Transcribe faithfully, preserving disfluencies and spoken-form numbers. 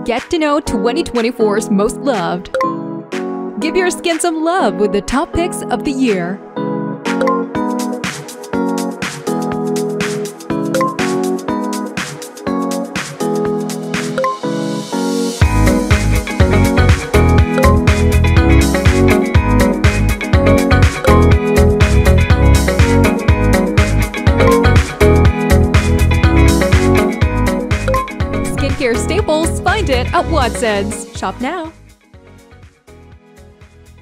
Get to know twenty twenty-four's most loved. Give your skin some love with the top picks of the year. Skincare staples, find it at Watsons. Shop now.